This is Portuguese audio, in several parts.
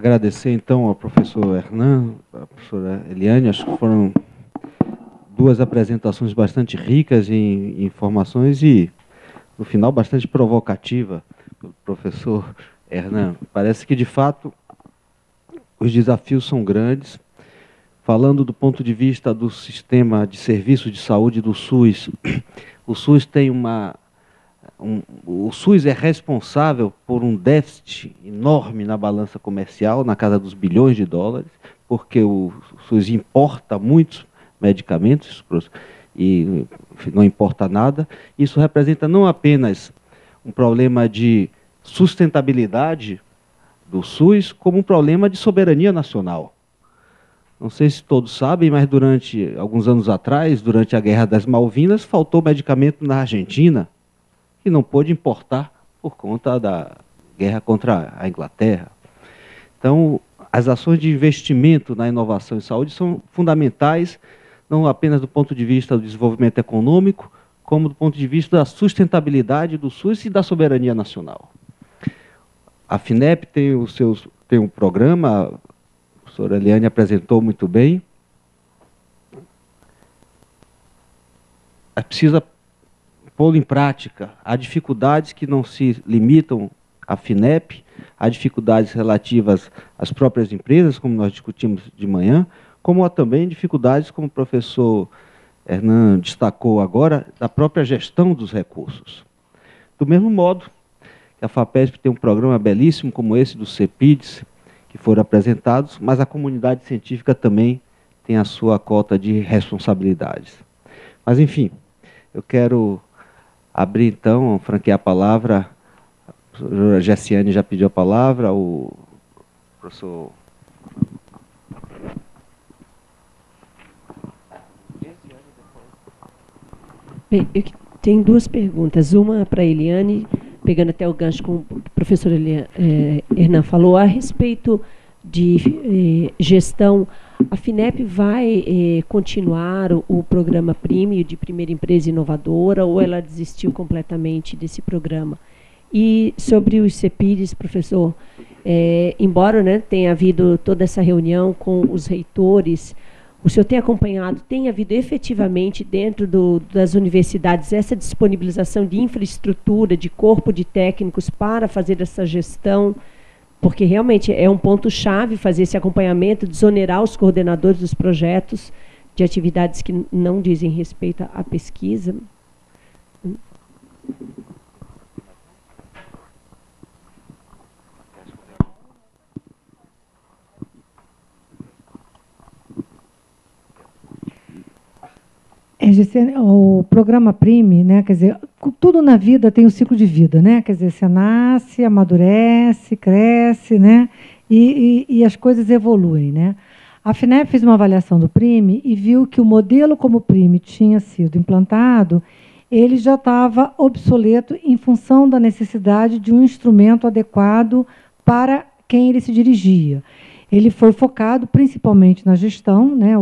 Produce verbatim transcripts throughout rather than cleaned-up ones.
agradecer, então, ao professor Hernan, à professora Eliane. Acho que foram duas apresentações bastante ricas em informações e, no final, bastante provocativa pelo professor Hernan. Parece que, de fato, os desafios são grandes. Falando do ponto de vista do sistema de serviço de saúde do SUS, o SUS tem uma... Um, o SUS é responsável por um déficit enorme na balança comercial, na casa dos bilhões de dólares, porque o SUS importa muitos medicamentos e não importa nada. Isso representa não apenas um problema de sustentabilidade do SUS, como um problema de soberania nacional. Não sei se todos sabem, mas durante alguns anos atrás, durante a Guerra das Malvinas, faltou medicamento na Argentina, que não pôde importar por conta da guerra contra a Inglaterra. Então, as ações de investimento na inovação em saúde são fundamentais, não apenas do ponto de vista do desenvolvimento econômico, como do ponto de vista da sustentabilidade do SUS e da soberania nacional. A FINEP tem, os seus, tem um programa, a professora Eliane apresentou muito bem. É preciso pô-lo em prática. Há dificuldades que não se limitam à FINEP, há dificuldades relativas às próprias empresas, como nós discutimos de manhã, como há também dificuldades, como o professor Hernan destacou agora, da própria gestão dos recursos. Do mesmo modo que a FAPESP tem um programa belíssimo como esse dos CEPIDs, que foram apresentados, mas a comunidade científica também tem a sua cota de responsabilidades. Mas, enfim, eu quero abrir, então, franquear a palavra. A professora Gessiane já pediu a palavra, o professor... Bem, eu tenho duas perguntas. Uma para a Eliane, pegando até o gancho com o professor Eliane, eh, Hernan falou, a respeito de eh, gestão. A FINEP vai eh, continuar o, o programa Prime de Primeira Empresa Inovadora, ou ela desistiu completamente desse programa? E sobre os CEPIDs, professor, eh, embora, né, tenha havido toda essa reunião com os reitores, o senhor tem acompanhado, tem havido efetivamente dentro do, das universidades essa disponibilização de infraestrutura, de corpo de técnicos para fazer essa gestão? Porque realmente é um ponto-chave fazer esse acompanhamento, desonerar os coordenadores dos projetos de atividades que não dizem respeito à pesquisa. É, o programa Prime, né, quer dizer, tudo na vida tem um ciclo de vida, né? Quer dizer, você nasce, amadurece, cresce, né? E, e, e as coisas evoluem, né? A FINEP fez uma avaliação do Prime e viu que o modelo como o Prime tinha sido implantado, ele já estava obsoleto em função da necessidade de um instrumento adequado para quem ele se dirigia. Ele foi focado principalmente na gestão, né?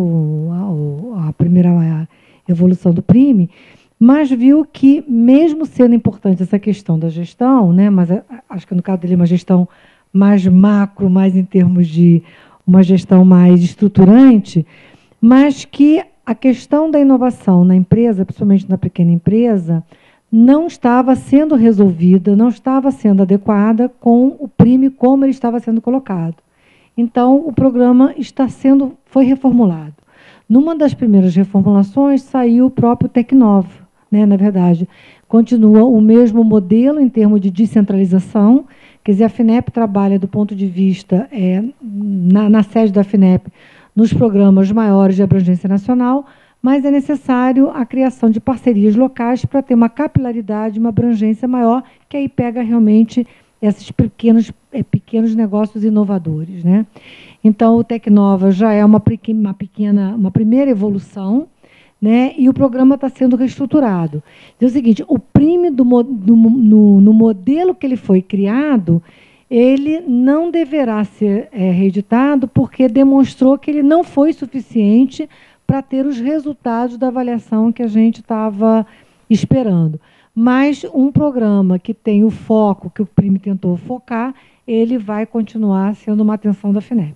O, a, a primeira a evolução do Prime, mas viu que, mesmo sendo importante essa questão da gestão, né, mas acho que no caso dele é uma gestão mais macro, mais em termos de uma gestão mais estruturante, mas que a questão da inovação na empresa, principalmente na pequena empresa, não estava sendo resolvida, não estava sendo adequada com o Prime como ele estava sendo colocado. Então, o programa está sendo, foi reformulado. Numa das primeiras reformulações, saiu o próprio Tecnova, né, na verdade. Continua o mesmo modelo em termos de descentralização, quer dizer, a FINEP trabalha do ponto de vista, é, na, na sede da FINEP, nos programas maiores de abrangência nacional, mas é necessário a criação de parcerias locais para ter uma capilaridade, uma abrangência maior, que aí pega realmente esses pequenos, é, pequenos negócios inovadores, né? Então, o Tecnova já é uma pequena, uma, pequena, uma primeira evolução, né? E o programa está sendo reestruturado. Então, é o seguinte, o Prime, do, do, no, no modelo que ele foi criado, ele não deverá ser é, reeditado porque demonstrou que ele não foi suficiente para ter os resultados da avaliação que a gente estava esperando. Mas um programa que tem o foco que o Prime tentou focar, ele vai continuar sendo uma atenção da FINEP.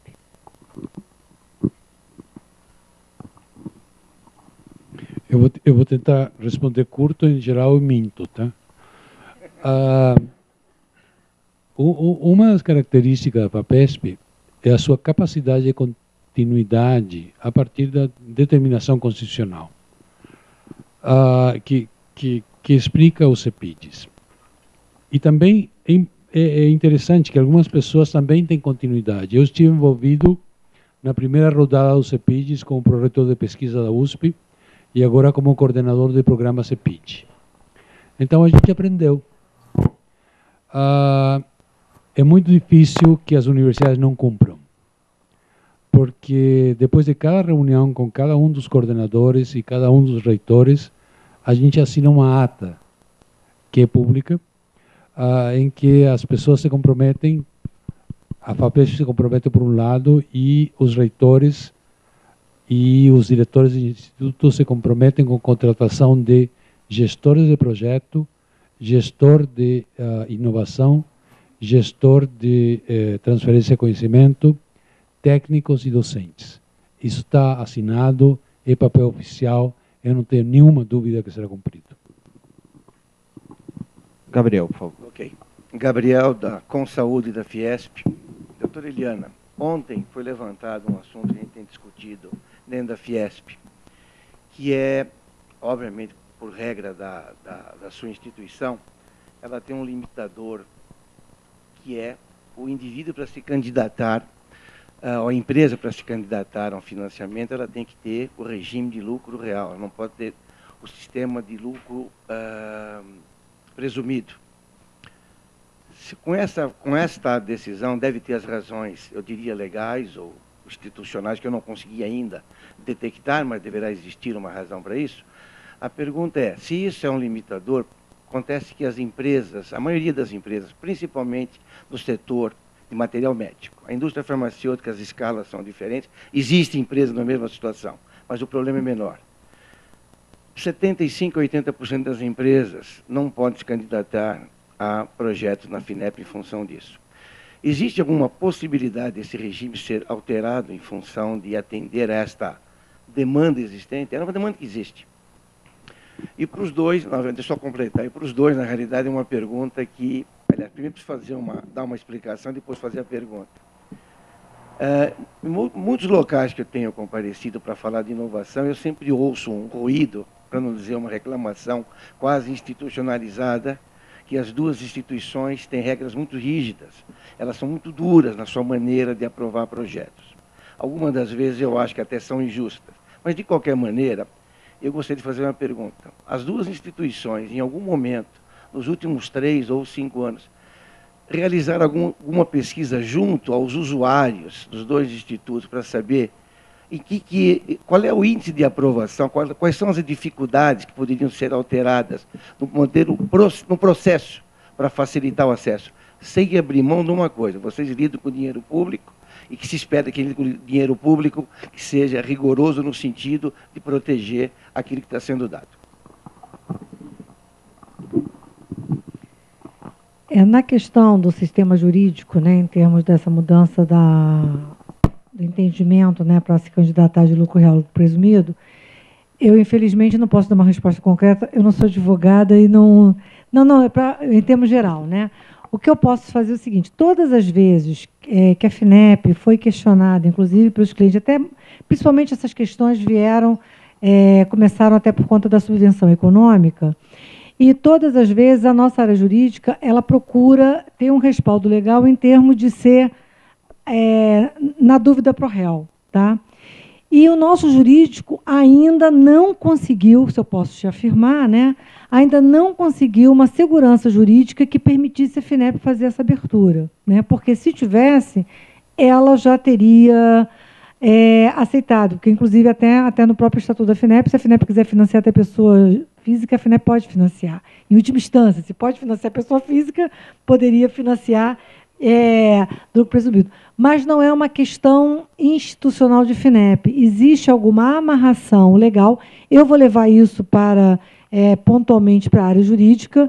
Eu vou, eu vou tentar responder curto, em geral eu minto, tá? Ah, uma das características da FAPESP é a sua capacidade de continuidade a partir da determinação constitucional, ah, que, que, que explica os CEPIDs. E também é, é interessante que algumas pessoas também têm continuidade. Eu estive envolvido na primeira rodada dos CEPIDs como proreitor de pesquisa da U S P e agora como coordenador do programa CEPID. Então a gente aprendeu. Ah, é muito difícil que as universidades não cumpram, porque depois de cada reunião com cada um dos coordenadores e cada um dos reitores, a gente assina uma ata que é pública, ah, em que as pessoas se comprometem, a FAPESP se compromete por um lado e os reitores e os diretores de instituto se comprometem com contratação de gestores de projeto, gestor de uh, inovação, gestor de eh, transferência de conhecimento, técnicos e docentes. Isso está assinado, é papel oficial, eu não tenho nenhuma dúvida que será cumprido. Gabriel, por favor. Ok. Gabriel, da Consaúde da Fiesp. Doutora Eliana, ontem foi levantado um assunto que a gente tem discutido dentro da Fiesp, que é, obviamente, por regra da, da, da sua instituição, ela tem um limitador, que é o indivíduo para se candidatar, uh, ou a empresa para se candidatar a um financiamento, ela tem que ter o regime de lucro real, ela não pode ter o sistema de lucro uh, presumido. Se, com, essa, com esta decisão, deve ter as razões, eu diria, legais ou institucionais, que eu não consegui ainda detectar, mas deverá existir uma razão para isso. A pergunta é, se isso é um limitador, acontece que as empresas, a maioria das empresas, principalmente no setor de material médico, a indústria farmacêutica, as escalas são diferentes, existem empresas na mesma situação, mas o problema é menor. setenta e cinco a oitenta por cento das empresas não podem se candidatar a projetos na FINEP em função disso. Existe alguma possibilidade desse regime ser alterado em função de atender a esta demanda existente? É uma demanda que existe. E para os dois, deixa eu só completar, e para os dois, na realidade, é uma pergunta que, aliás, primeiro preciso fazer uma, dar uma explicação, depois fazer a pergunta. É, em muitos locais que eu tenho comparecido para falar de inovação, eu sempre ouço um ruído, para não dizer uma reclamação quase institucionalizada, que as duas instituições têm regras muito rígidas, elas são muito duras na sua maneira de aprovar projetos. Algumas das vezes eu acho que até são injustas, mas de qualquer maneira, eu gostaria de fazer uma pergunta. As duas instituições, em algum momento, nos últimos três ou cinco anos, realizaram algum, alguma pesquisa junto aos usuários dos dois institutos para saber em que, que, qual é o índice de aprovação, qual, quais são as dificuldades que poderiam ser alteradas no, modelo, no processo para facilitar o acesso, sem abrir mão de uma coisa. Vocês lidam com dinheiro público e que se espera que o dinheiro público que seja rigoroso no sentido de proteger aquilo que está sendo dado. É, na questão do sistema jurídico, né, em termos dessa mudança da, do entendimento, né, para se candidatar de lucro real presumido, eu, infelizmente, não posso dar uma resposta concreta, eu não sou advogada e não... Não, não, é pra, em termos geral, né? O que eu posso fazer é o seguinte, todas as vezes é, que a FINEP foi questionada, inclusive pelos clientes, até, principalmente essas questões vieram, é, começaram até por conta da subvenção econômica, e todas as vezes a nossa área jurídica, ela procura ter um respaldo legal em termos de ser, é, na dúvida pro réu, tá? E o nosso jurídico ainda não conseguiu, se eu posso te afirmar, né, ainda não conseguiu uma segurança jurídica que permitisse a FINEP fazer essa abertura, né? Porque se tivesse, ela já teria é, aceitado, porque inclusive até, até no próprio Estatuto da FINEP, se a FINEP quiser financiar até pessoa física, a FINEP pode financiar. Em última instância, se pode financiar a pessoa física, poderia financiar é, do presumido. Mas não é uma questão institucional de FINEP. Existe alguma amarração legal. Eu vou levar isso para, é, pontualmente para a área jurídica,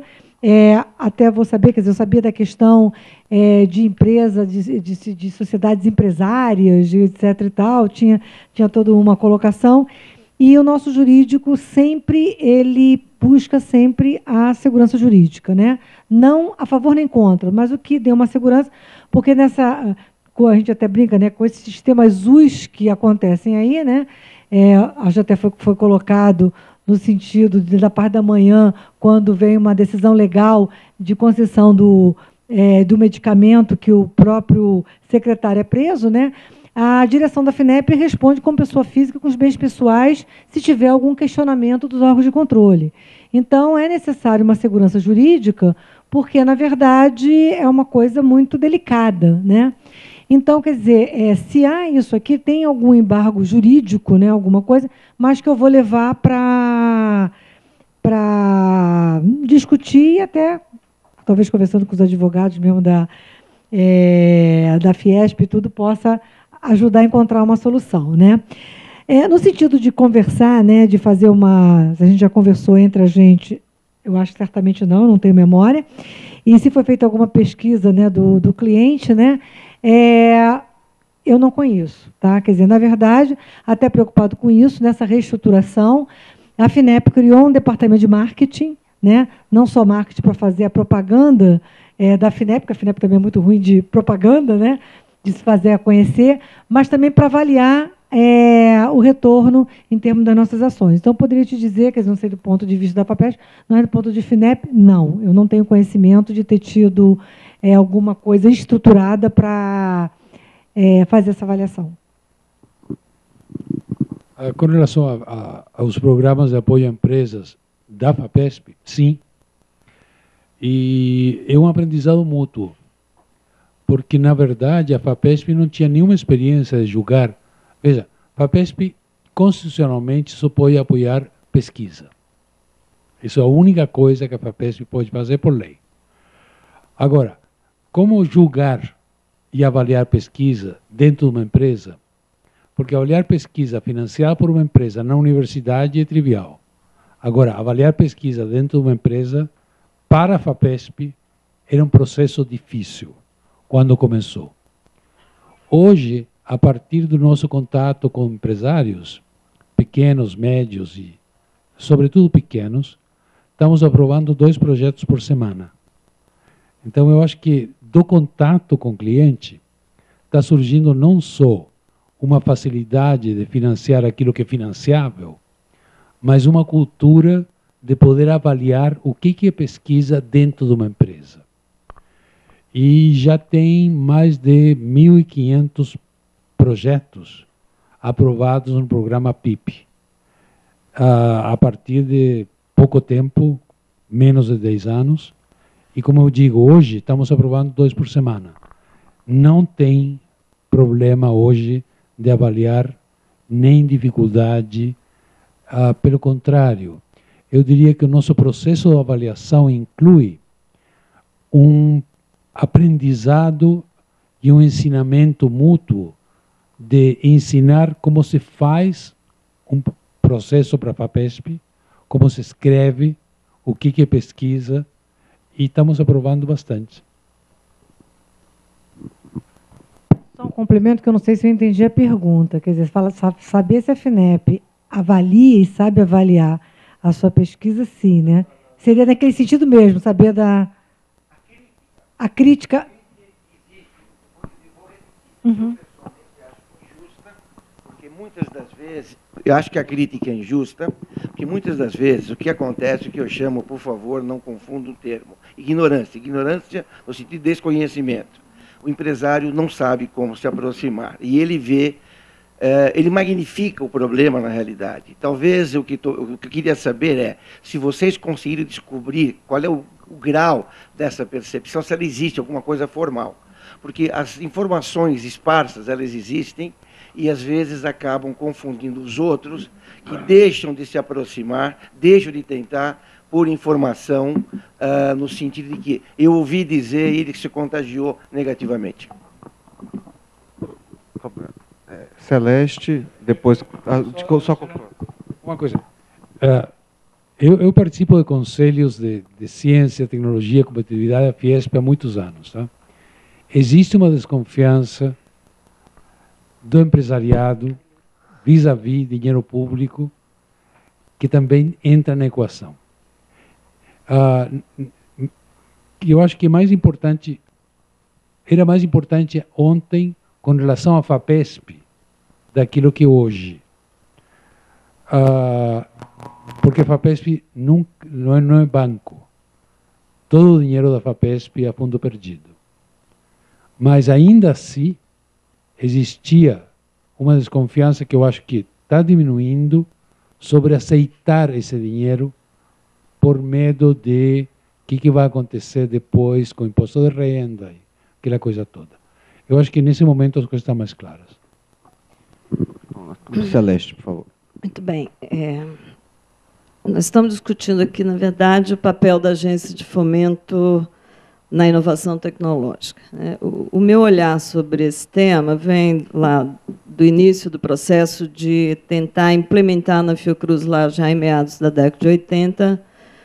É, até vou saber, quer dizer, eu sabia da questão é, de empresa, de, de, de sociedades empresárias, etc e tal, tinha, tinha toda uma colocação, e o nosso jurídico sempre, ele busca sempre a segurança jurídica, né? Não a favor nem contra, mas o que deu uma segurança, porque nessa, a gente até brinca, né, com esses sistemas Z U S que acontecem aí, né? É, já até foi, foi colocado no sentido de, da parte da manhã, quando vem uma decisão legal de concessão do, é, do medicamento que o próprio secretário é preso, né? A direção da FINEP responde como pessoa física com os bens pessoais se tiver algum questionamento dos órgãos de controle. Então, é necessário uma segurança jurídica, porque, na verdade, é uma coisa muito delicada, né? Então, quer dizer, é, se há isso aqui, tem algum embargo jurídico, né, alguma coisa, mas que eu vou levar para para discutir e até, talvez conversando com os advogados mesmo da, é, da Fiesp e tudo, possa ajudar a encontrar uma solução, né? É, no sentido de conversar, né, de fazer uma... A gente já conversou entre a gente, eu acho que certamente não, não tenho memória, e se foi feita alguma pesquisa, né, do, do cliente, né, É, eu não conheço, tá? Quer dizer, na verdade, até preocupado com isso, nessa reestruturação, a FINEP criou um departamento de marketing, né? Não só marketing para fazer a propaganda é, da FINEP, porque a FINEP também é muito ruim de propaganda, né? De se fazer a conhecer, mas também para avaliar é, o retorno em termos das nossas ações. Então, eu poderia te dizer, que não sei do ponto de vista da FAPESP, não é do ponto de FINEP, não. Eu não tenho conhecimento de ter tido é, alguma coisa estruturada para é, fazer essa avaliação. Com relação a, a, aos programas de apoio a empresas da FAPESP, sim. E é um aprendizado mútuo, porque, na verdade, a FAPESP não tinha nenhuma experiência de julgar. Veja, a FAPESP, constitucionalmente, só pode apoiar pesquisa. Isso é a única coisa que a FAPESP pode fazer por lei. Agora, como julgar e avaliar pesquisa dentro de uma empresa? Porque avaliar pesquisa financiada por uma empresa na universidade é trivial. Agora, avaliar pesquisa dentro de uma empresa, para a FAPESP, era um processo difícil, quando começou. Hoje, a partir do nosso contato com empresários, pequenos, médios e, sobretudo, pequenos, estamos aprovando dois projetos por semana. Então, eu acho que do contato com o cliente está surgindo não só uma facilidade de financiar aquilo que é financiável, mas uma cultura de poder avaliar o que é pesquisa dentro de uma empresa. E já tem mais de mil e quinhentos projetos aprovados no programa P I P, a, a partir de pouco tempo, menos de dez anos. E como eu digo, hoje estamos aprovando dois por semana. Não tem problema hoje de avaliar, nem dificuldade. Ah, pelo contrário, eu diria que o nosso processo de avaliação inclui um aprendizado e um ensinamento mútuo de ensinar como se faz um processo para a FAPESP, como se escreve, o que é pesquisa, e estamos aprovando bastante. Só um complemento que eu não sei se eu entendi a pergunta. Quer dizer, fala, saber se a FINEP avalia e sabe avaliar a sua pesquisa, sim, né? Seria naquele sentido mesmo, saber da... A crítica... Uhum. Porque muitas das vezes, eu acho que a crítica é injusta, porque muitas das vezes o que acontece, o que eu chamo, por favor, não confunda o termo, ignorância. Ignorância no sentido de desconhecimento. O empresário não sabe como se aproximar. E ele vê, eh, ele magnifica o problema na realidade. Talvez o que, tô, o que eu queria saber é se vocês conseguirem descobrir qual é o, o grau dessa percepção, se ela existe alguma coisa formal. Porque as informações esparsas, elas existem e às vezes acabam confundindo os outros, que deixam de se aproximar, deixam de tentar por informação, uh, no sentido de que eu ouvi dizer e ele se contagiou negativamente. É, Celeste, depois... Ah, só, só... Uma coisa. Uh, Eu, eu participo de conselhos de, de ciência, tecnologia e competitividade da Fiesp há muitos anos. Tá? Existe uma desconfiança do empresariado vis-à-vis dinheiro público que também entra na equação. Ah, eu acho que é mais importante, era mais importante ontem com relação à FAPESP daquilo que hoje. Ah, porque a FAPESP nunca, não, é, não é banco. Todo o dinheiro da FAPESP é a fundo perdido. Mas ainda assim, existia uma desconfiança que eu acho que está diminuindo sobre aceitar esse dinheiro por medo de o que, que vai acontecer depois com o imposto de renda, aquela coisa toda. Eu acho que nesse momento as coisas estão mais claras. Celeste, por favor. Muito bem. É, nós estamos discutindo aqui, na verdade, o papel da agência de fomento na inovação tecnológica. O, o meu olhar sobre esse tema vem lá do início do processo de tentar implementar na Fiocruz, lá já em meados da década de oitenta,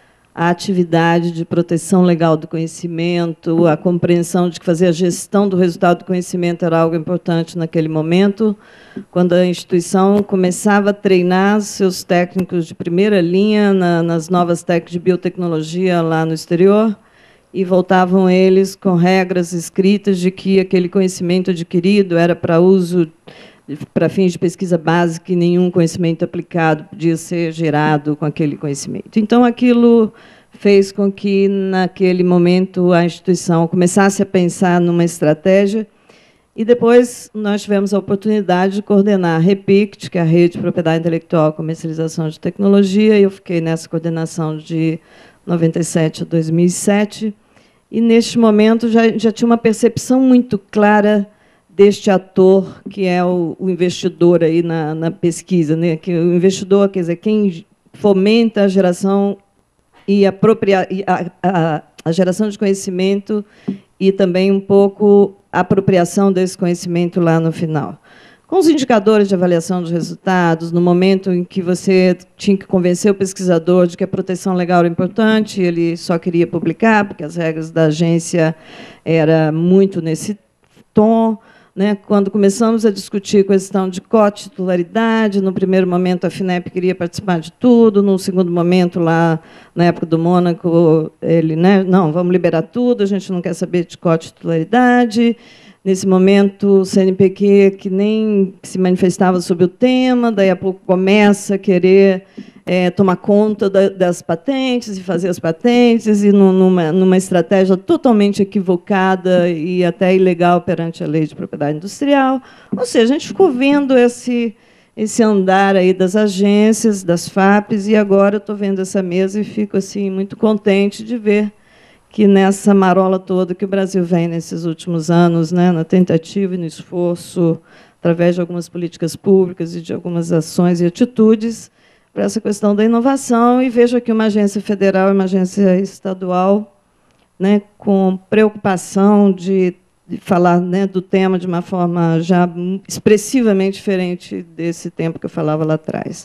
a atividade de proteção legal do conhecimento, a compreensão de que fazer a gestão do resultado do conhecimento era algo importante naquele momento, quando a instituição começava a treinar seus técnicos de primeira linha na, nas novas técnicas de biotecnologia lá no exterior, e voltavam eles com regras escritas de que aquele conhecimento adquirido era para uso, para fins de pesquisa básica, e nenhum conhecimento aplicado podia ser gerado com aquele conhecimento. Então, aquilo fez com que, naquele momento, a instituição começasse a pensar numa estratégia, e depois nós tivemos a oportunidade de coordenar a REPICT, que é a Rede de Propriedade Intelectual e Comercialização de Tecnologia, e eu fiquei nessa coordenação de noventa e sete a dois mil e sete, e, neste momento, já, já tinha uma percepção muito clara deste ator, que é o, o investidor aí na, na pesquisa, né? Que o investidor, quer dizer, quem fomenta a geração e apropria, a, a, a geração de conhecimento e também um pouco a apropriação desse conhecimento lá no final. Com os indicadores de avaliação dos resultados, no momento em que você tinha que convencer o pesquisador de que a proteção legal era importante, ele só queria publicar, porque as regras da agência eram muito nesse tom. Né? Quando começamos a discutir a questão de cotitularidade, no primeiro momento a FINEP queria participar de tudo, no segundo momento, lá na época do Mônaco, ele, né, não, vamos liberar tudo, a gente não quer saber de cotitularidade. Nesse momento, o C N Pq, que nem se manifestava sobre o tema, daí a pouco começa a querer é, tomar conta da, das patentes e fazer as patentes, e numa, numa estratégia totalmente equivocada e até ilegal perante a lei de propriedade industrial. Ou seja, a gente ficou vendo esse, esse andar aí das agências, das FAPs, e agora eu estou vendo essa mesa e fico assim, muito contente de ver que, nessa marola toda que o Brasil vem nesses últimos anos, né, na tentativa e no esforço, através de algumas políticas públicas e de algumas ações e atitudes, para essa questão da inovação, e vejo aqui uma agência federal e uma agência estadual, né, com preocupação de, de falar, né, do tema de uma forma já expressivamente diferente desse tempo que eu falava lá atrás.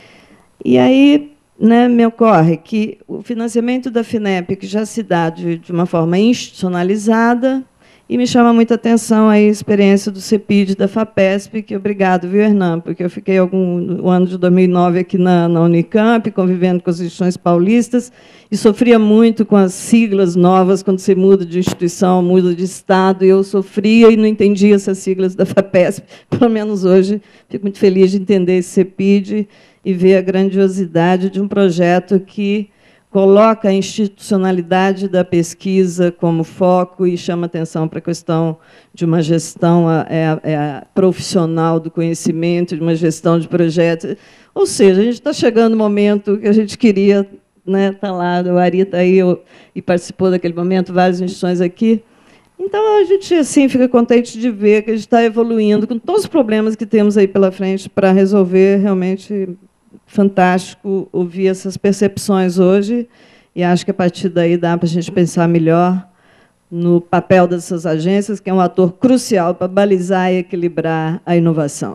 E aí, né, me ocorre que o financiamento da FINEP, que já se dá de, de uma forma institucionalizada, e me chama muita atenção a experiência do CEPID da FAPESP, que obrigado, viu, Hernan, porque eu fiquei algum, no ano de dois mil e nove aqui na, na Unicamp, convivendo com as instituições paulistas, e sofria muito com as siglas novas, quando você muda de instituição, muda de Estado, e eu sofria e não entendia essas siglas da FAPESP. Pelo menos hoje, fico muito feliz de entender esse CEPID e ver a grandiosidade de um projeto que coloca a institucionalidade da pesquisa como foco e chama atenção para a questão de uma gestão é, é, profissional do conhecimento, de uma gestão de projetos. Ou seja, a gente está chegando no momento que a gente queria, né, estar lá, o Ari está aí eu, e participou daquele momento, várias instituições aqui. Então, a gente assim, fica contente de ver que a gente está evoluindo com todos os problemas que temos aí pela frente para resolver. Realmente fantástico ouvir essas percepções hoje, e acho que, a partir daí, dá para a gente pensar melhor no papel dessas agências, que é um ator crucial para balizar e equilibrar a inovação.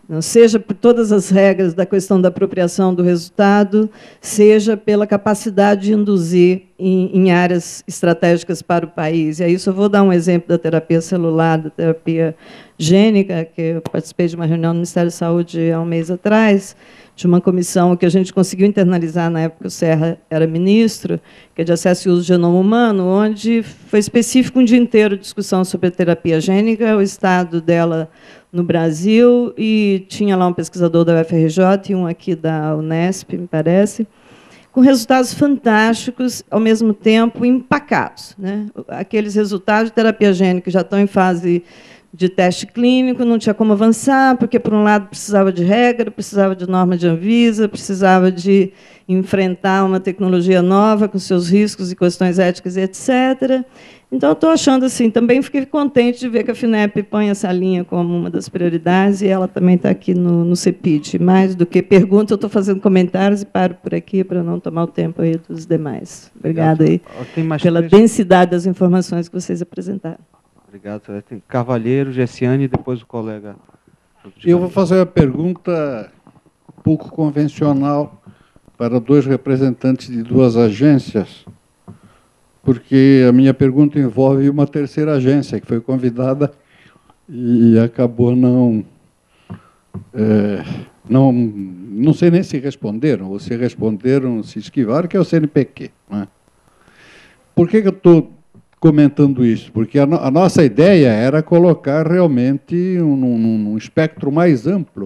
Não seja por todas as regras da questão da apropriação do resultado, seja pela capacidade de induzir em, em áreas estratégicas para o país. E aí só vou dar um exemplo da terapia celular, da terapia gênica, que eu participei de uma reunião no Ministério da Saúde há um mês atrás, de uma comissão que a gente conseguiu internalizar na época que o Serra era ministro, que é de acesso e uso do genoma humano, onde foi específico um dia inteiro discussão sobre a terapia gênica, o estado dela no Brasil, e tinha lá um pesquisador da U F R J e um aqui da Unesp, me parece, com resultados fantásticos, ao mesmo tempo empacados, né? Aqueles resultados de terapia gênica já estão em fase de teste clínico, não tinha como avançar, porque, por um lado, precisava de regra, precisava de norma de Anvisa, precisava de enfrentar uma tecnologia nova com seus riscos e questões éticas, etcétera. Então, estou achando assim, também fiquei contente de ver que a FINEP põe essa linha como uma das prioridades, e ela também está aqui no, no CEPID. Mais do que pergunta, eu estou fazendo comentários e paro por aqui para não tomar o tempo aí dos demais. Obrigada aí pela densidade das informações que vocês apresentaram. Obrigado. Tem Carvalheiro, Gessiane e depois o colega. Eu vou fazer uma pergunta pouco convencional para dois representantes de duas agências, porque a minha pergunta envolve uma terceira agência que foi convidada e acabou não... É, não, não sei nem se responderam, ou se responderam, se esquivaram, que é o C N P Q. Né? Por que, que eu estou comentando isso? Porque a, no, a nossa ideia era colocar realmente um, num, num espectro mais amplo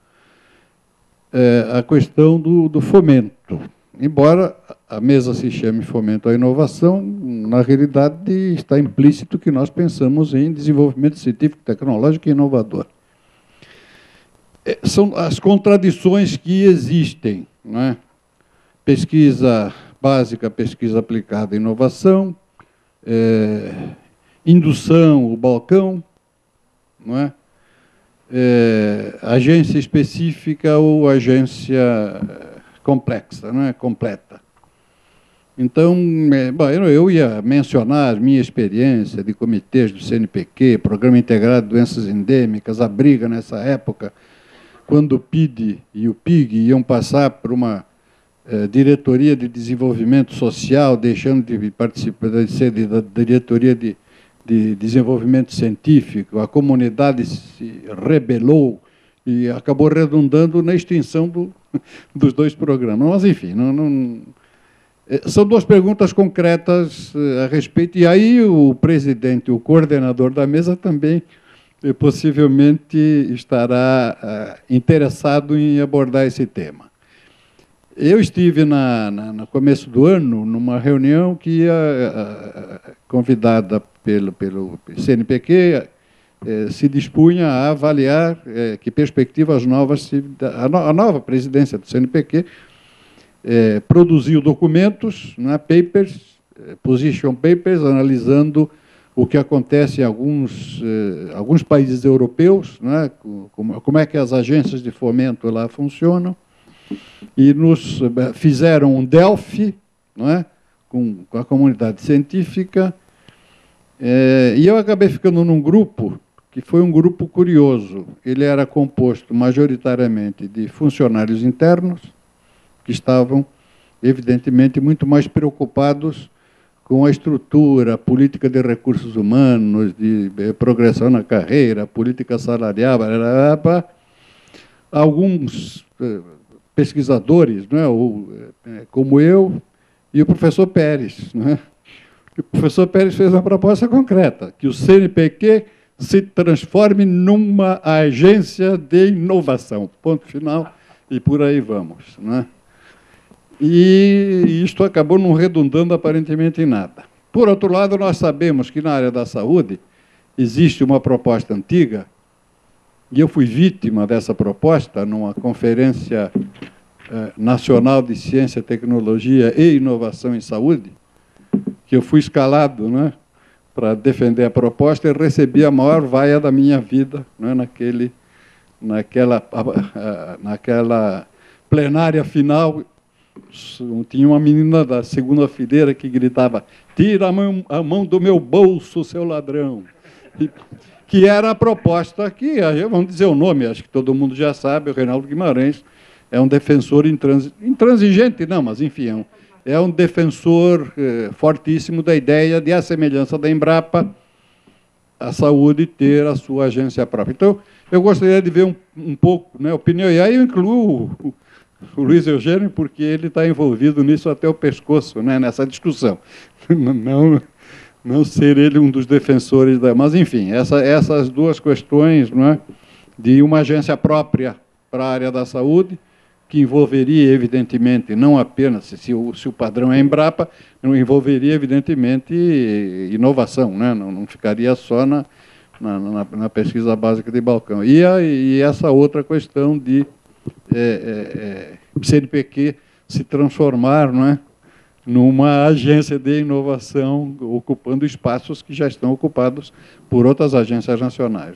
é, a questão do, do fomento. Embora a mesa se chame Fomento à Inovação, na realidade está implícito que nós pensamos em desenvolvimento científico, tecnológico e inovador. É, são as contradições que existem, não é? Pesquisa básica, pesquisa aplicada, inovação, É, indução, o balcão, não é? É, agência específica ou agência complexa, não é? Completa. Então, é, bom, eu ia mencionar minha experiência de comitês do C N P Q, Programa Integrado de Doenças Endêmicas, a briga nessa época, quando o P I D e o P I G iam passar por uma Eh, diretoria de desenvolvimento social, deixando de participar de ser de, da diretoria de, de desenvolvimento científico, a comunidade se rebelou e acabou redundando na extinção do, dos dois programas. Mas, enfim, não, não, são duas perguntas concretas a respeito, e aí o presidente, o coordenador da mesa também eh, possivelmente estará ah, interessado em abordar esse tema. Eu estive, na, na, no começo do ano, numa reunião que ia, a, a, convidada pelo, pelo C N P Q, eh, se dispunha a avaliar eh, que perspectivas novas... Se, a, no, a nova presidência do C N P Q eh, produziu documentos, né, papers, eh, position papers, analisando o que acontece em alguns, eh, alguns países europeus, né, como, como é que as agências de fomento lá funcionam, e nos fizeram um Delphi, não é? com, com a comunidade científica, é, e eu acabei ficando num grupo que foi um grupo curioso. Ele era composto majoritariamente de funcionários internos, que estavam, evidentemente, muito mais preocupados com a estrutura, a política de recursos humanos, de progressão na carreira, política salarial, alguns pesquisadores, não é? Ou, como eu, e o professor Pérez. Não é? O professor Pérez fez uma proposta concreta, que o C N P Q se transforme numa agência de inovação. Ponto final, e por aí vamos. Não é? E isto acabou não redundando aparentemente em nada. Por outro lado, nós sabemos que na área da saúde existe uma proposta antiga, e eu fui vítima dessa proposta numa conferência eh, nacional de ciência, tecnologia e inovação em saúde, que eu fui escalado, né, para defender a proposta, e recebi a maior vaia da minha vida, né, naquele, naquela, naquela plenária final. Tinha uma menina da segunda fileira que gritava: tira a mão, a mão do meu bolso, seu ladrão. E, que era a proposta aqui. Vamos dizer o nome, acho que todo mundo já sabe, o Reinaldo Guimarães é um defensor intransi intransigente, não, mas enfim, é um, é um defensor eh, fortíssimo da ideia de, à semelhança da Embrapa, a saúde ter a sua agência própria. Então, eu gostaria de ver um, um pouco, né, opinião, e aí eu incluo o, o Luiz Eugênio, porque ele está envolvido nisso até o pescoço, né, nessa discussão. Não, não ser ele um dos defensores da... Mas, enfim, essa, essas duas questões, não é, de uma agência própria para a área da saúde, que envolveria, evidentemente, não apenas, se o, se o padrão é Embrapa, não envolveria, evidentemente, inovação, né? não, não ficaria só na, na, na, na pesquisa básica de balcão. E, a, e essa outra questão de é, é, é, C N P Q se transformar, não é, numa agência de inovação, ocupando espaços que já estão ocupados por outras agências nacionais.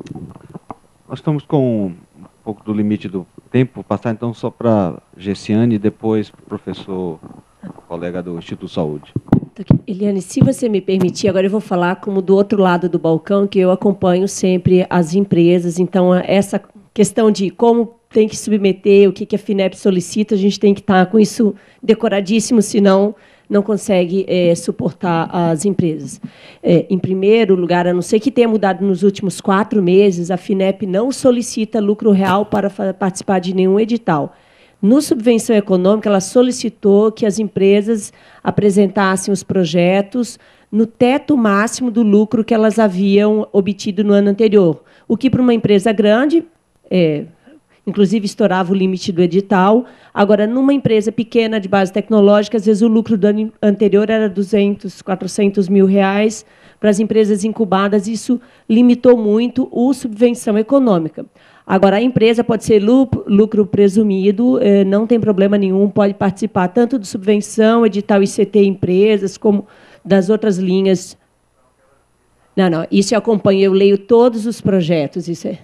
Nós estamos com um pouco do limite do tempo, passar então só para Gessiane e depois para o professor, colega do Instituto Saúde. Eliane, se você me permitir, agora eu vou falar como do outro lado do balcão, que eu acompanho sempre as empresas, então essa questão de como tem que submeter, o que a FINEP solicita, a gente tem que estar com isso decoradíssimo, senão não consegue é, suportar as empresas. É, em primeiro lugar, a não ser que tenha mudado nos últimos quatro meses, a FINEP não solicita lucro real para participar de nenhum edital. No subvenção econômica, ela solicitou que as empresas apresentassem os projetos no teto máximo do lucro que elas haviam obtido no ano anterior, o que, para uma empresa grande, é, inclusive estourava o limite do edital. Agora, numa empresa pequena de base tecnológica, às vezes o lucro do ano anterior era duzentos, quatrocentos mil reais. Para as empresas incubadas, isso limitou muito a subvenção econômica. Agora, a empresa pode ser lucro presumido, não tem problema nenhum, pode participar tanto de subvenção, edital I C T empresas, como das outras linhas. Não, não, isso eu acompanho, eu leio todos os projetos, isso é...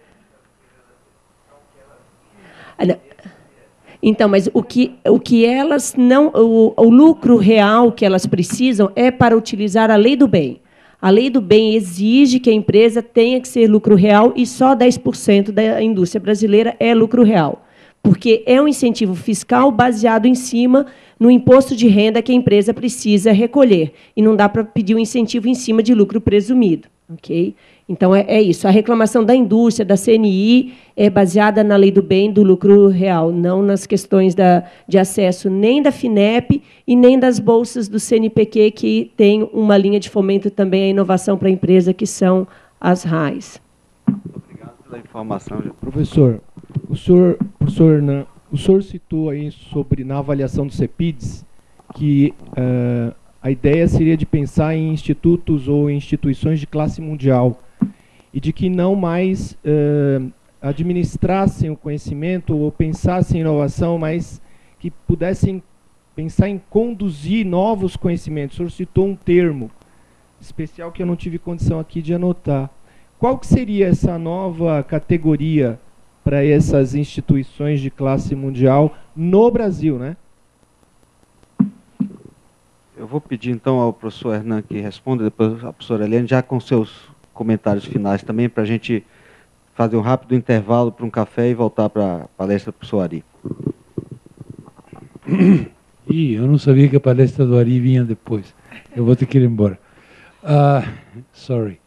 Então, mas o que, o que elas não... O, o lucro real que elas precisam é para utilizar a lei do bem. A lei do bem exige que a empresa tenha que ser lucro real e só dez por cento da indústria brasileira é lucro real, porque é um incentivo fiscal baseado em cima no imposto de renda que a empresa precisa recolher. E não dá para pedir um incentivo em cima de lucro presumido. Okay? Então, é, é isso. A reclamação da indústria, da C N I, é baseada na lei do bem do lucro real, não nas questões da, de acesso nem da FINEP e nem das bolsas do C N P Q, que tem uma linha de fomento também à inovação para a empresa, que são as R A Is. Obrigado pela informação. Professor, o senhor, professor Hernan, o senhor citou aí sobre, na avaliação do CEPIDS, que uh, a ideia seria de pensar em institutos ou instituições de classe mundial e de que não mais uh, administrassem o conhecimento ou pensassem em inovação, mas que pudessem pensar em conduzir novos conhecimentos. O senhor citou um termo especial que eu não tive condição aqui de anotar. Qual que seria essa nova categoria para essas instituições de classe mundial no Brasil, né? Eu vou pedir, então, ao professor Hernan que responda, depois a professora Eliane, já com seus comentários finais também, para a gente fazer um rápido intervalo para um café e voltar para a palestra do professor Ari. Ih, eu não sabia que a palestra do Ari vinha depois. Eu vou ter que ir embora. Uh, sorry.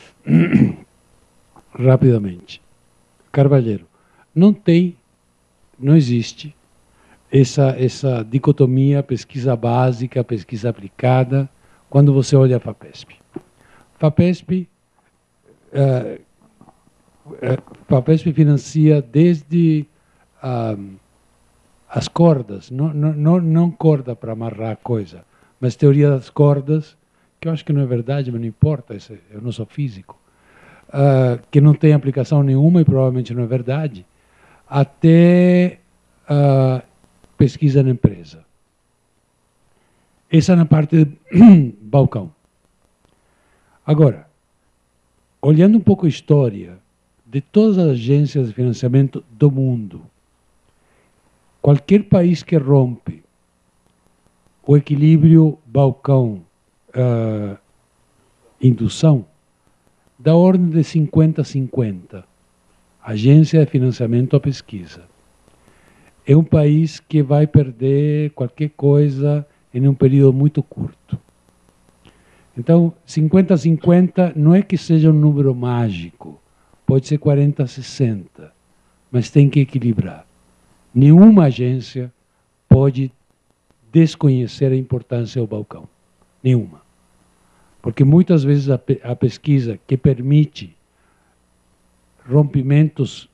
Rapidamente. Carvalheiro, não tem, não existe essa, essa dicotomia pesquisa básica, pesquisa aplicada, quando você olha a FAPESP. FAPESP, uh, uh, FAPESP financia desde uh, as cordas, não, não, não corda para amarrar a coisa, mas teoria das cordas, que eu acho que não é verdade, mas não importa, eu não sou físico, uh, que não tem aplicação nenhuma e provavelmente não é verdade, até uh, pesquisa na empresa. Essa é na parte de balcão. Agora, olhando um pouco a história de todas as agências de financiamento do mundo, qualquer país que rompe o equilíbrio balcão uh, indução da ordem de cinquenta a cinquenta. Agência de financiamento à pesquisa. É um país que vai perder qualquer coisa em um período muito curto. Então, cinquenta a cinquenta não é que seja um número mágico, pode ser quarenta a sessenta, mas tem que equilibrar. Nenhuma agência pode desconhecer a importância do balcão. Nenhuma. Porque muitas vezes a, pe a pesquisa que permite rompimentos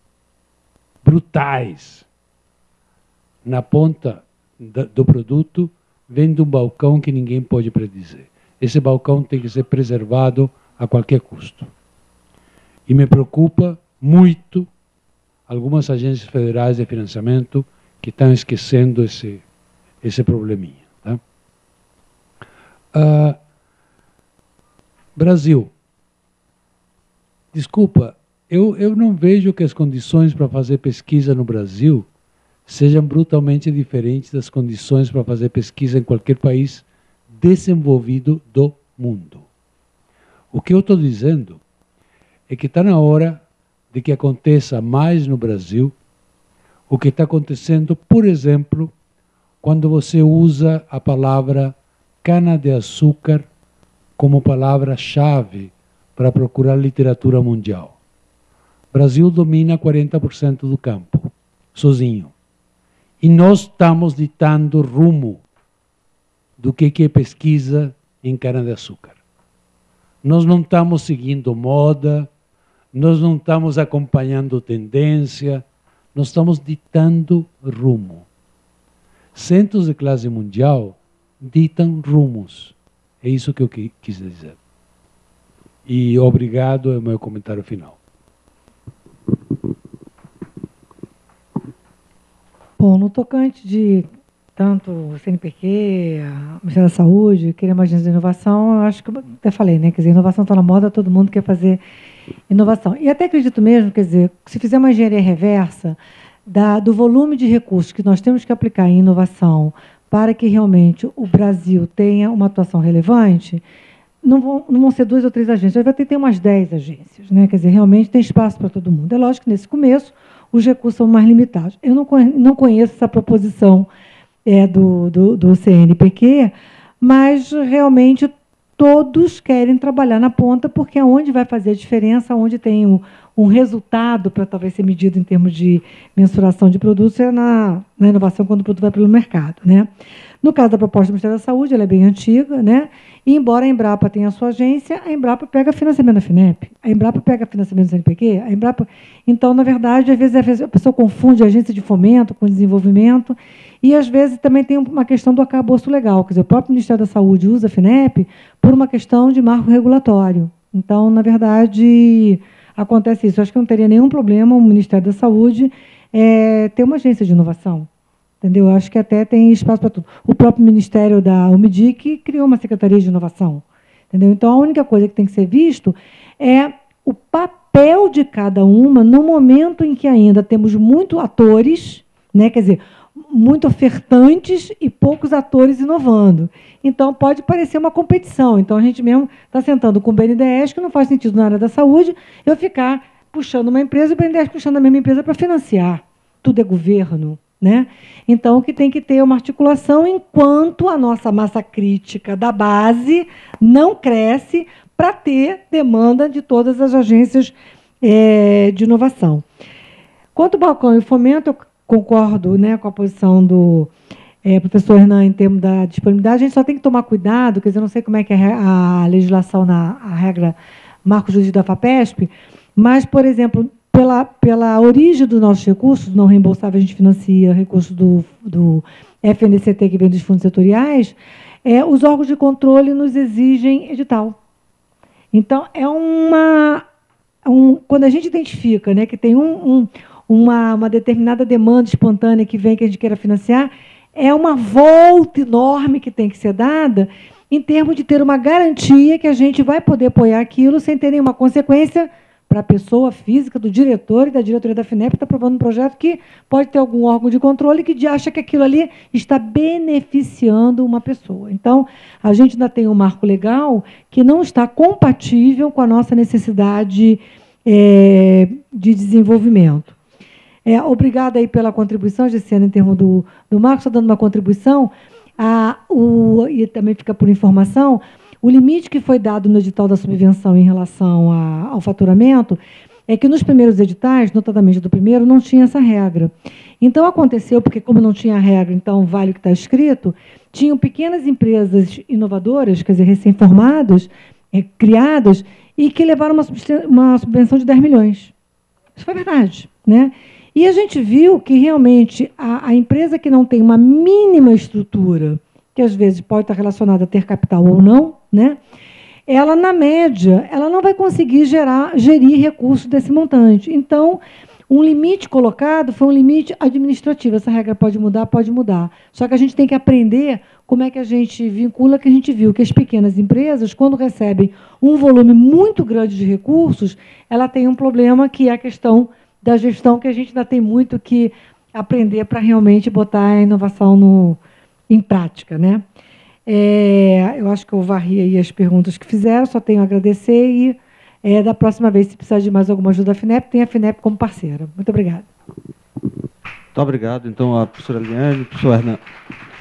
brutais na ponta da, do produto vem de um balcão que ninguém pode predizer. Esse balcão tem que ser preservado a qualquer custo. E me preocupa muito algumas agências federais de financiamento que estão esquecendo esse, esse probleminha. Tá? Ah, Brasil. Desculpa, eu, eu não vejo que as condições para fazer pesquisa no Brasil sejam brutalmente diferentes das condições para fazer pesquisa em qualquer país desenvolvido do mundo. O que eu estou dizendo é que está na hora de que aconteça mais no Brasil o que está acontecendo, por exemplo, quando você usa a palavra cana-de-açúcar como palavra-chave para procurar literatura mundial. O Brasil domina quarenta por cento do campo, sozinho. E nós estamos ditando rumo do que é pesquisa em cana-de-açúcar. Nós não estamos seguindo moda, nós não estamos acompanhando tendência, nós estamos ditando rumo. Centros de classe mundial ditam rumos. É isso que eu quis dizer. E obrigado, é o meu comentário final. Bom, no tocante de tanto o C N P Q, a Ministério da Saúde, querer uma agência de inovação, eu acho que eu até falei, né? Quer dizer, inovação está na moda, todo mundo quer fazer inovação. E até acredito mesmo, quer dizer, se fizer uma engenharia reversa da, do volume de recursos que nós temos que aplicar em inovação para que realmente o Brasil tenha uma atuação relevante, não vão, não vão ser duas ou três agências, vai ter, ter umas dez agências, né? Quer dizer, realmente tem espaço para todo mundo. É lógico que nesse começo os recursos são mais limitados. Eu não conheço, não conheço essa proposição é, do, do, do C N P Q, mas realmente todos querem trabalhar na ponta, porque é onde vai fazer a diferença, onde tem um, um resultado para talvez ser medido em termos de mensuração de produtos, é na, na inovação quando o produto vai pelo mercado, né? No caso da proposta do Ministério da Saúde, ela é bem antiga, né? E embora a Embrapa tenha a sua agência, a Embrapa pega financiamento da FINEP, a Embrapa pega financiamento do C N P Q, a Embrapa... Então, na verdade, às vezes a pessoa confunde a agência de fomento com desenvolvimento, e às vezes também tem uma questão do arcabouço legal, quer dizer, o próprio Ministério da Saúde usa a FINEP por uma questão de marco regulatório. Então, na verdade, acontece isso. Eu acho que não teria nenhum problema o Ministério da Saúde é, ter uma agência de inovação. Entendeu? Eu acho que até tem espaço para tudo. O próprio Ministério da UMIDIC criou uma Secretaria de Inovação. Entendeu? Então, a única coisa que tem que ser visto é o papel de cada uma no momento em que ainda temos muitos atores, né? Quer dizer, muito ofertantes e poucos atores inovando. Então, pode parecer uma competição. Então, a gente mesmo está sentando com o B N D E S, que não faz sentido na área da saúde, eu ficar puxando uma empresa e o B N D E S puxando a mesma empresa para financiar. Tudo é governo. Né? Então, que tem que ter uma articulação enquanto a nossa massa crítica da base não cresce para ter demanda de todas as agências é, de inovação. Quanto ao balcão e fomento, eu concordo, né, com a posição do é, professor Hernan em termos da disponibilidade. A gente só tem que tomar cuidado, quer dizer, eu não sei como é que é a legislação, na, a regra marco jurídico da FAPESP, mas, por exemplo, Pela, pela origem dos nossos recursos, não reembolsáveis, a gente financia recursos do, do F N C T, que vem dos fundos setoriais, é, os órgãos de controle nos exigem edital. Então, é uma... Um, quando a gente identifica, né, que tem um, um, uma, uma determinada demanda espontânea que vem, que a gente queira financiar, é uma volta enorme que tem que ser dada em termos de ter uma garantia que a gente vai poder apoiar aquilo sem ter nenhuma consequência para a pessoa física, do diretor e da diretoria da FINEP, que está aprovando um projeto que pode ter algum órgão de controle que acha que aquilo ali está beneficiando uma pessoa. Então, a gente ainda tem um marco legal que não está compatível com a nossa necessidade é, de desenvolvimento. É, obrigada aí pela contribuição, Gessiana, em termos do, do marco, estou dando uma contribuição, a, o, e também fica por informação, o limite que foi dado no edital da subvenção em relação a, ao faturamento é que nos primeiros editais, notadamente do primeiro, não tinha essa regra. Então, aconteceu, porque como não tinha regra, então vale o que está escrito, tinham pequenas empresas inovadoras, quer dizer, recém-formadas, é, criadas, e que levaram uma, uma subvenção de dez milhões. Isso foi verdade, né? E a gente viu que, realmente, a, a empresa que não tem uma mínima estrutura, que às vezes pode estar relacionada a ter capital ou não, né? Ela, na média, ela não vai conseguir gerar, gerir recursos desse montante. Então, um limite colocado foi um limite administrativo. Essa regra pode mudar, pode mudar. Só que a gente tem que aprender como é que a gente vincula, que a gente viu que as pequenas empresas, quando recebem um volume muito grande de recursos, ela tem um problema que é a questão da gestão, que a gente ainda tem muito que aprender para realmente botar a inovação no, em prática, né? É, eu acho que eu varri aí as perguntas que fizeram, só tenho a agradecer e, é, da próxima vez, se precisar de mais alguma ajuda da FINEP, tem a FINEP como parceira. Muito obrigada. Muito obrigado. Então, a professora Eliane, professor Hernan.